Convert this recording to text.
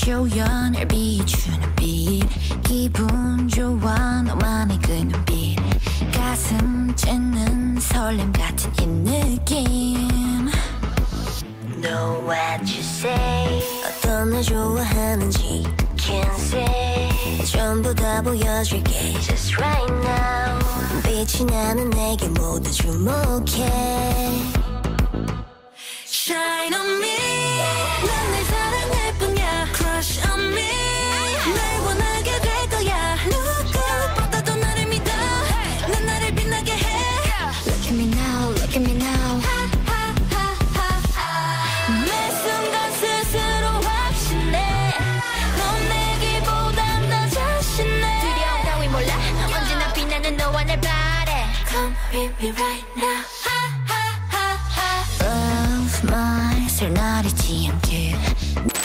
조연을 비추는 빛 기분 좋아 너만의 그 눈빛 가슴 찢는 설렘 같은 이 느낌 Know what you say 어떤 날 좋아하는지 Can't say 전부 다 보여줄게 Just right now 빛이 나는 내게 모두 주목해 Shine on me 난 날 사랑할 뿐이야 Crush on me 날 원하게 될 거야 누구보다도 나를 믿어 난 나를 빛나게 해 Look at me now, look at me now 매 순간 스스로 확신해 넌 내기보단 더 자신해 두려움 따위 몰라 언제나 빛나는 너와 날 바래 Come meet me right now Love my 술 나리지 않게